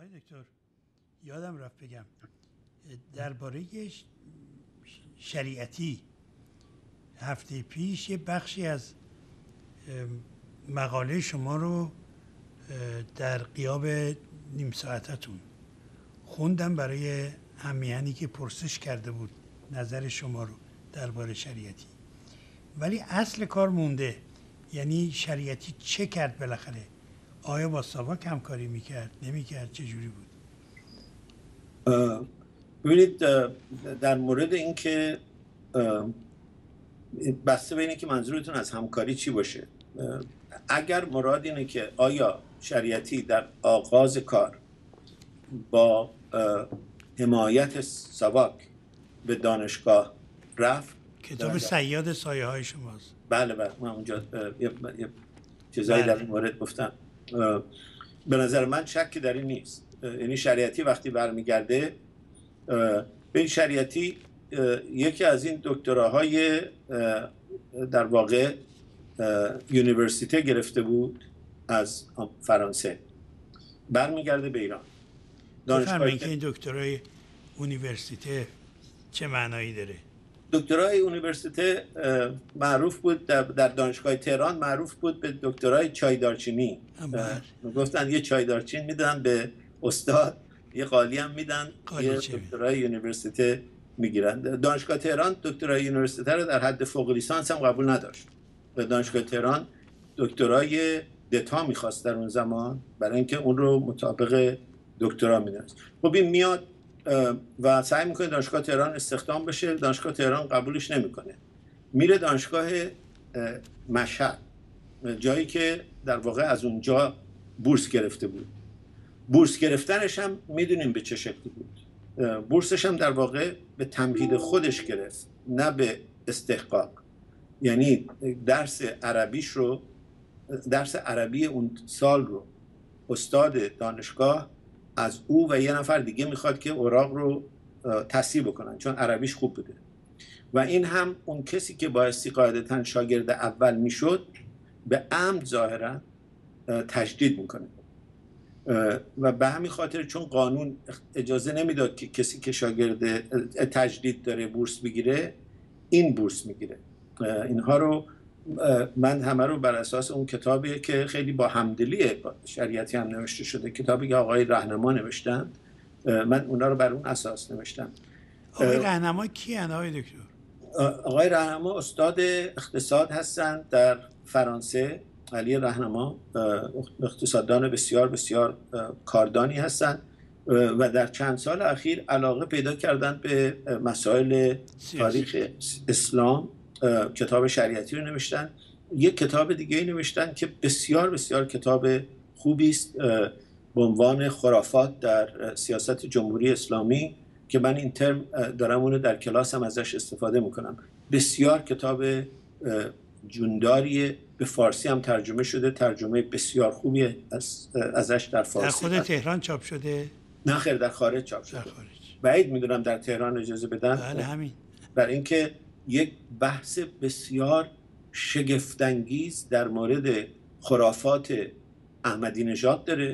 آقای دکتر یادم رفت بگم درباره شریعتی هفته پیش یه بخشی از مقاله شما رو در غیاب نیم ساعتتون خوندم برای همیهنی که پرسش کرده بود نظر شما رو درباره شریعتی، ولی اصل کار مونده. یعنی شریعتی چه کرد بالاخره؟ آیا با ساواک همکاری میکرد؟ نمیکرد؟ چه جوری بود؟ ببینید در مورد این که بسته به اینه که منظورتون از همکاری چی باشه. اگر مراد اینه که آیا شریعتی در آغاز کار با حمایت ساواک به دانشگاه رفت، کتاب صیاد سایه های شماست. بله من اونجا یه چیزایی در این مورد گفتم. به نظر من شکی در این نیست. یعنی شریعتی وقتی برمیگرده به این شریعتی یکی از این دکتراهای در واقع یونیورسیته گرفته بود از فرانسه، برمیگرده به ایران. دانشگاهی که این دکترای یونیورسیته چه معنایی داره؟ دکترای یونیورسیته معروف بود در دانشگاه تهران، معروف بود به دکترای چای دارچینی. گفتن یه چای دارچین میدن به استاد، یه قالی هم میدن، یه دکترای یونیورسیته میگیرن. دانشگاه تهران دکترای یونیورسیته رو در حد فوق لیسانس هم قبول نداشت. دانشگاه تهران دکترای دتا میخواست در اون زمان، برای اینکه اون رو مطابق دکترا میدونست. خب این میاد و سعی میکنه دانشگاه تهران استخدام بشه، دانشگاه تهران قبولش نمیکنه، میره دانشگاه مشهد، جایی که در واقع از اونجا بورس گرفته بود. بورس گرفتنش هم میدونیم به چه شکلی بود. بورسش هم در واقع به تمهید خودش گرفت، نه به استحقاق. یعنی درس عربی اون سال رو استاد دانشگاه از او و یه نفر دیگه میخواد که اوراق رو تصحیح بکنن، چون عربیش خوب بوده. و این هم اون کسی که بایستی قاعدتاً شاگرد اول میشد به عمد ظاهرا تجدید میکنه و به همین خاطر چون قانون اجازه نمیداد که کسی که شاگرد تجدید داره بورس بگیره، این بورس میگیره. اینها رو من همه رو بر اساس اون کتابی که خیلی با همدلی شریعتی هم نوشته شده، کتابی که آقای رهنما نوشتن، من اونا رو بر اون اساس نوشتم. آقای رهنما کیان آقای دکتر؟ آقای رهنما استاد اقتصاد هستن در فرانسه. علی رهنما اقتصاددان بسیار بسیار کاردانی هستن و در چند سال اخیر علاقه پیدا کردن به مسائل تاریخ اسلام. کتاب شریعتی رو نوشتن. یک کتاب دیگه نوشتن که بسیار بسیار کتاب خوبی است به عنوان خرافات در سیاست جمهوری اسلامی، که من این ترم دارم اونو در کلاس هم ازش استفاده میکنم. بسیار کتاب جونداریه، به فارسی هم ترجمه شده، ترجمه بسیار خوبی ازش در فارسی. در خود تهران چاپ شده؟ نه خیر، در خارج چاپ شده. بعید میدونم در تهران اجازه بدن. بله همین. برای اینکه یک بحث بسیار شگفت‌انگیز در مورد خرافات احمدی نژاد داره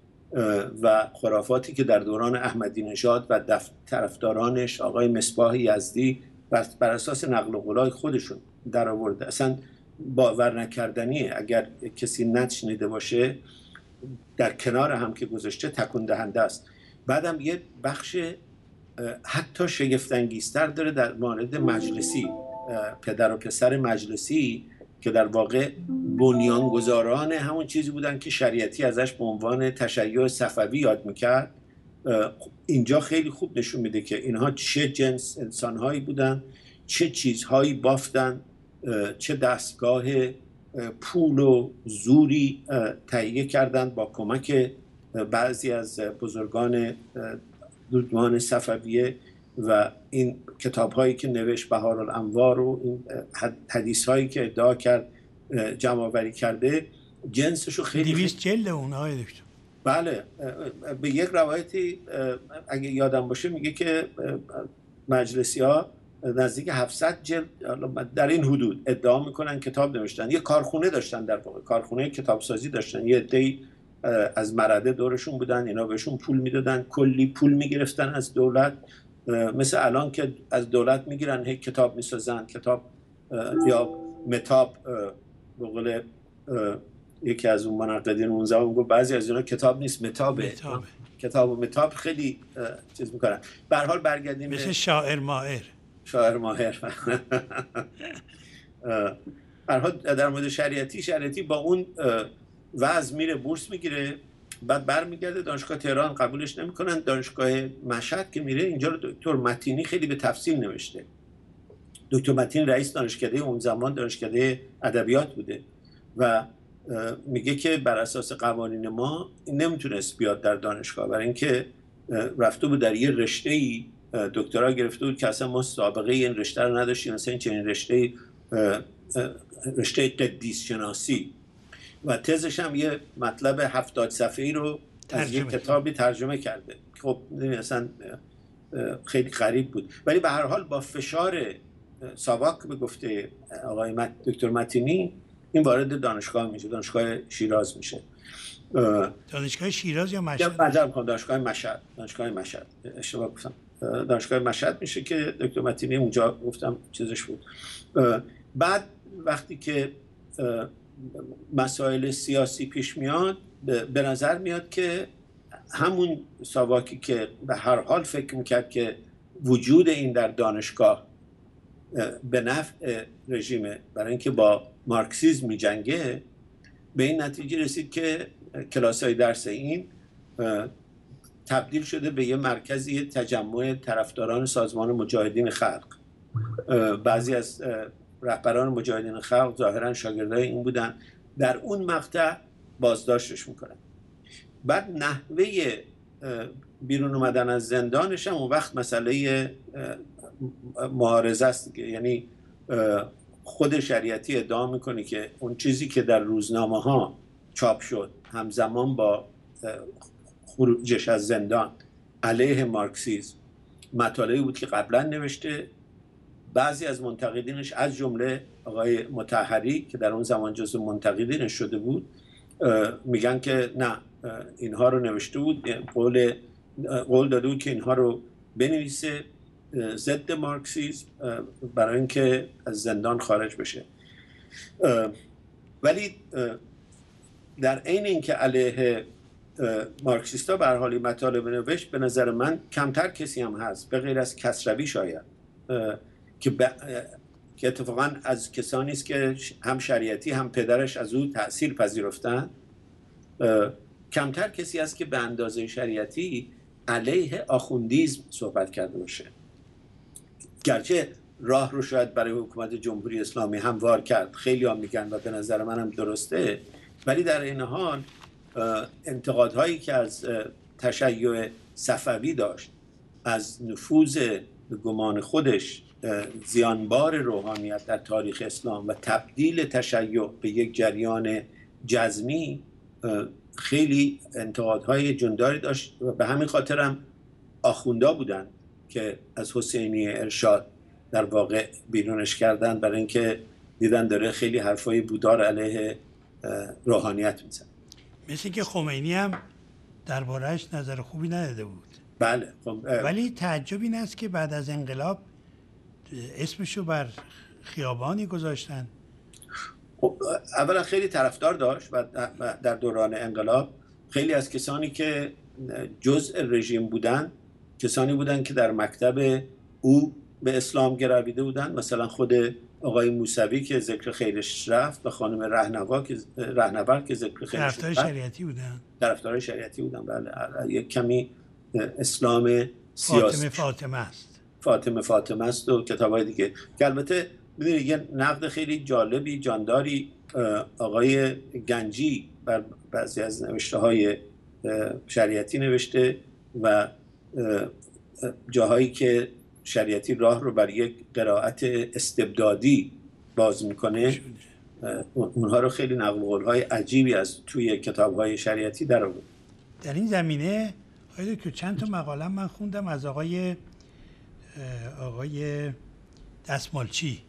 و خرافاتی که در دوران احمدی نژاد و طرفدارانش آقای مصباح یزدی بر اساس نقل قولای خودشون در آورده. اصلا باور نکردنیه اگر کسی نشنیده باشه، در کنار هم که گذاشته تکون دهنده است. بعدم یه بخش حتی شگفت‌انگیزتر داره در مورد مجلسی، پدر و پسر مجلسی که در واقع بنیانگذاران همون چیزی بودن که شریعتی ازش به عنوان تشیع صفوی یاد میکرد. اینجا خیلی خوب نشون میده که اینها چه جنس انسانهایی بودن، چه چیزهایی بافتن، چه دستگاه پول و زوری تهیه کردن با کمک بعضی از بزرگان دودمان صفویه و این کتاب‌هایی که نوشت بهارالانوار و این حدیث‌هایی که ادعا کرد جمع‌آوری کرده، جنسشو خیلی 200 جلد اونها دکتر. بله، به یک روایتی اگه یادم باشه میگه که مجلسی‌ها نزدیک 700 جلد در این حدود ادعا میکنن کتاب نوشتن. یه کارخونه داشتن، در واقع کارخونه کتابسازی داشتن. یه عده‌ای از مرده دورشون بودن، اینا بهشون پول میدادن، کلی پول میگرفتن از دولت. مثل الان که از دولت میگیرن هی کتاب میسازن، کتاب یا متاب، به قول یکی از اون منقدین اون زمان گفت بعضی از اینا کتاب نیست متابه. کتاب و متاب خیلی چیز میکنن. به هر حال برگردیم مثل شاعر ماهر. شاعر ماهر. برها در مورد شریعتی با اون وضع میره بورس میگیره، بعد برمیگرده دانشگاه تهران قبولش نمیکنن. دانشگاه مشهد که میره، اینجا رو دکتر متینی خیلی به تفصیل نوشته. دکتر متینی رئیس دانشکده اون زمان دانشکده ادبیات بوده و میگه که بر اساس قوانین ما نمیتونست بیاد در دانشگاه، برای اینکه رفته بود در یه رشته‌ای دکترا گرفته بود که اصلا ما سابقه این رشته رو نداشتیم، مثلا این چنین رشته قدیس شناسی، و تزش هم یه مطلب 70 صفحه‌ای رو از یه کتابی ترجمه کرده. خب اصلا خیلی غریب بود، ولی به هر حال با فشار ساواک به گفته آقای دکتر متینی این وارد دانشگاه میشه، دانشگاه شیراز میشه. دانشگاه شیراز یا مشهد؟ دانشگاه مشهد اشتباه گفتم. دانشگاه مشهد میشه که دکتر متینی اونجا گفتم چیزش بود. بعد وقتی که مسائل سیاسی پیش میاد، به نظر میاد که همون ساواکی که به هر حال فکر میکرد که وجود این در دانشگاه به نفع رژیمه، برای اینکه با مارکسیسم میجنگه، به این نتیجه رسید که کلاس‌های درس این تبدیل شده به یه مرکزی تجمع طرفداران سازمان مجاهدین خلق. بعضی از رهبران مجاهدین خلق ظاهرا شاگردای این بودن. در اون مقطع بازداشتش میکنن. بعد نحوه بیرون اومدن از زندانش هم اون وقت مسئله معارضه است، یعنی خود شریعتی ادعا میکنه که اون چیزی که در روزنامه ها چاپ شد همزمان با خروجش از زندان علیه مارکسیسم مطالبی بود که قبلا نوشته. بعضی از منتقدینش از جمله آقای مطهری که در اون زمان جزو منتقدینش شده بود میگن که نه، اینها رو نوشته بود، قول داده بود که اینها رو بنویسه ضد مارکسیسم برای اینکه از زندان خارج بشه. ولی در عین اینکه علیه مارکسیستا به هر حال مطالب نوشت، به نظر من کمتر کسی هم هست به غیر از کسروی شاید که اتفاقا از کسانی است که هم شریعتی هم پدرش از او تأثیر پذیرفتن، کمتر کسی هست که به اندازه شریعتی علیه آخوندیزم صحبت کرده باشه. گرچه راه رو شاید برای حکومت جمهوری اسلامی هموار کرد، خیلی هم میگن و به نظر من هم درسته، ولی در این حال انتقادهایی که از تشیع صفوی داشت، از نفوذ به گمان خودش زیانبار روحانیت در تاریخ اسلام و تبدیل تشیع به یک جریان جزمی، خیلی انتقادهای جنداری داشت و به همین خاطر هم آخوندا بودن که از حسینی ارشاد در واقع بیرونش کردن، برای اینکه دیدن داره خیلی حرفای بودار علیه روحانیت میزن. مثل که خمینی هم درباره‌اش نظر خوبی نداده بود. بله. ولی تعجب این است که بعد از انقلاب اسمشو بر خیابانی گذاشتن. اولا خیلی طرفدار داشت و در دوران انقلاب خیلی از کسانی که جزء رژیم بودن کسانی بودن که در مکتب او به اسلام گرویده بودن، مثلا خود آقای موسوی که ذکر خیرش رفت و خانم رهنورد که ذکر خیرش رفت. طرفدار شریعتی بودن. بله. یک کمی اسلام سیاسی. فاطمه است و کتابای دیگه که البته می‌دونید یه نقد خیلی جالبی جانداری آقای گنجی بر بعضی از نوشته‌های شریعتی نوشته و جاهایی که شریعتی راه رو بر یک قرائت استبدادی باز میکنه، اونها رو خیلی نقل قول‌های عجیبی از توی کتاب‌های شریعتی در آورد. در این زمینه که چند تا مقاله من خوندم از آقای دستمالچی،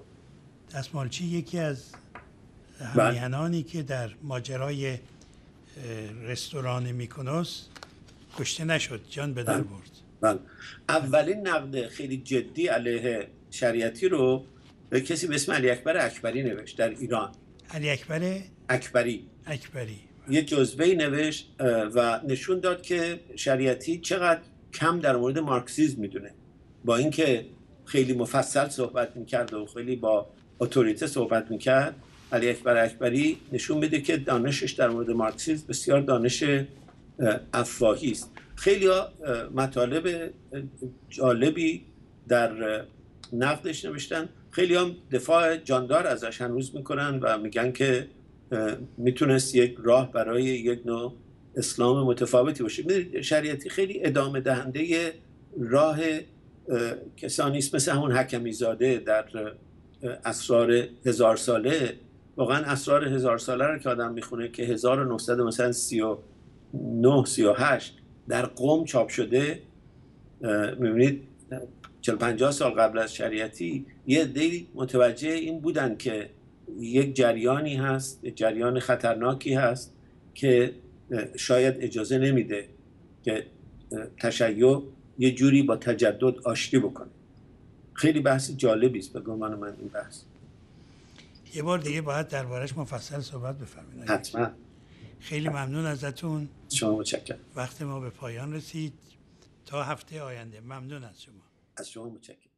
یکی از همیهنانی که در ماجرای رستوران میکونوس کشته نشد، جان به در برد. بله. اولین نقد خیلی جدی علیه شریعتی رو به کسی به اسم علی اکبر اکبری نوشت در ایران. علی اکبر اکبری بله. یه جزوه‌ای نوشت و نشون داد که شریعتی چقدر کم در مورد مارکسیسم میدونه، با اینکه خیلی مفصل صحبت میکرد و خیلی با اتوریته صحبت میکرد. علی اکبر اکبری نشون میده که دانشش در مورد مارکسیسم بسیار دانش افواهی است. خیلی مطالب جالبی در نقدش نوشتن، خیلی هم دفاع جاندار ازش هنوز میکنن و میگن که میتونست یک راه برای یک نوع اسلام متفاوتی باشه. شریعتی خیلی ادامه دهنده راه کسانی است مثل همون حکمی زاده در اسرار 1000 ساله. واقعا اسرار 1000 ساله رو که آدم میخونه که 1939 38 در قم چاپ شده، میبینید 40-50 سال قبل از شریعتی یه عده‌ای متوجه این بودن که یک جریانی هست، جریان خطرناکی هست که شاید اجازه نمیده که تشیع یه جوری با تجدد آشتی بکنه. خیلی بحث جالبی است به گمان من این بحث. یه بار دیگه باید دربارش مفصل صحبت بفرمایید. حتما. خیلی ممنون ازتون. شما متشکرم. وقت ما به پایان رسید. تا هفته آینده. ممنون از شما. از شما متشکرم.